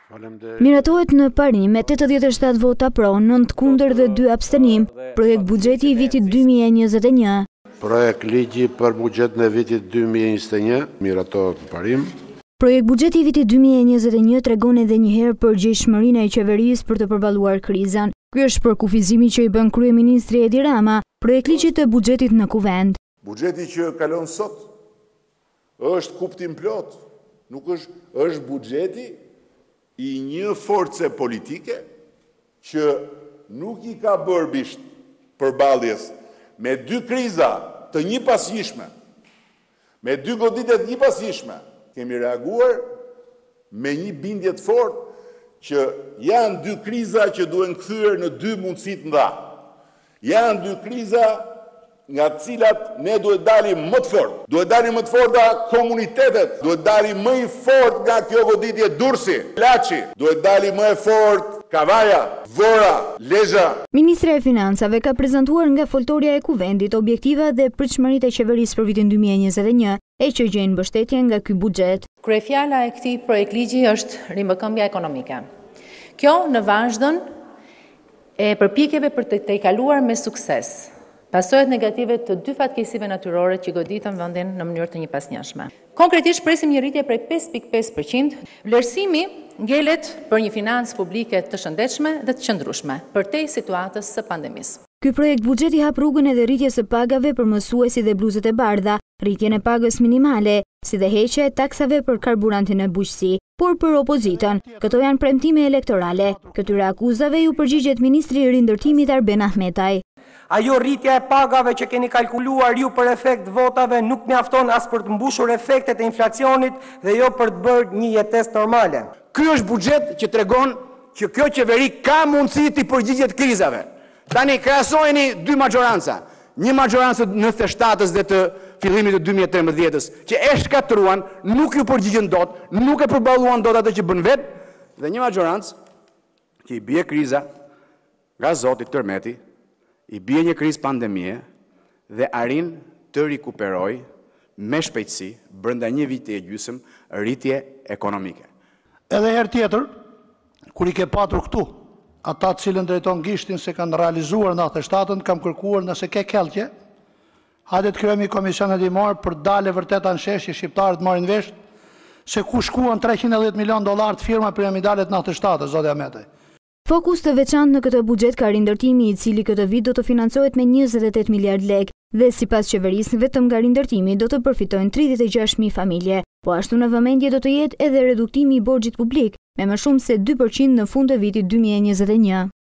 Miratohet në parim me 87 vota pro, 9 kundër dhe 2 abstenim, projekt buxheti i vitit 2021. Projekt ligji për buxhetin e vitit 2021 miratohet në parim. Projekt buxheti i vitit 2021 tregon edhe një herë përgjegjësinë e qeverisë për të përballuar krizën. Ky është përkufizimi që i bën kryeministri Edi Rama, projekt ligji të buxhetit në kuvend. Buxheti që kalon sot është kuptim plot, nuk është buxheti i një force politike që nuk i ka bërë bisht përballjes me dy kriza të njëpasgjishme, me dy goditje të njëpasgjishme. Kemi reaguar me një bindje të fortë që janë dy kriza që duhen kthyer në dy mundësi të mëdha. Janë dy kriza nga të cilat ne duhet dalim më të fortë. Duhet dalim më të forta komunitetet, duhet dalim më i fortë nga kjo goditje Durrësi, Laçi, duhet dalim më e fortë Kavaja, Vora, Lezhë. Ministri e Financave ka prezantuar nga foltorja e kuvendit objektiva dhe pritshmëritë e qeverisë për vitin 2021, e që gjejnë mbështetje nga ky buxhet. Kryefjala e këtij projekt ligji është rimbëkëmbja ekonomike. Kjo në vazhdon e përpjekjeve për të kaluar me sukses pasojat negative të dy fatkeqësive natyrore që goditën vendin në mënyrë të njëpasnjëshme. Konkretisht presim një rritje prej 5.5%, vlerësimi ngelet për një financë publike të shëndetshme dhe të qëndrueshme përtej situatës së pandemisë. Ky projekt buxheti hap rrugën edhe rritjes së pagave për mësuesit dhe bluzët e bardha, rritjen e pagës minimale, si dhe heqja e taksave për karburantin e bujqësi. Por për opozitën, këto janë premtime elektorale. Këtyre akuzave ju përgjigjet ministri i rindërtimit Arben Ahmetaj. Ajo rritja e pagave që keni kalkuluar ju për efekt votave nuk mjafton as për të mbushur efektet e inflacionit dhe jo për të bërë një jetesë normale. Ky është buxhet që tregon që kjo qeveri ka mundësi të përgjigjet krizave. Tani krahasojeni dy majoranca. Një majorancë të 97-s dhe të fillimit të 2013-s, që e shkatruan, nuk ju përgjigjen dot, nuk e përballuan dot atë që bën vet, dhe një majorancë që i bie kriza nga Zoti tërmeti, i bie një krizë pandemie dhe arrin të rikuperoj me shpejtësi brenda një viti e gjysmë rritje ekonomike. Edhe herë tjetër, kur i ke patur këtu, ata të cilën drejton gishtin se kanë realizuar në 97-ën, kam kërkuar nëse ke keltje, hajde të krijojmë komision hetimor për dalë vërtet në shesh që shqiptarët marrin vesh se ku shkuan $310 milion të firma piramidale të 97-ës, zoti Ahmetaj. Fokus të veçantë në këtë buxhet ka rindërtimi i cili këtë vit do të financohet me 28 miliard lekë dhe sipas qeverisë vetëm nga rindërtimi do të përfitojnë 36.000 familje. Po ashtu në vëmendje do të jetë edhe reduktimi i borxhit publik me më shumë se 2% në fund të vitit 2021.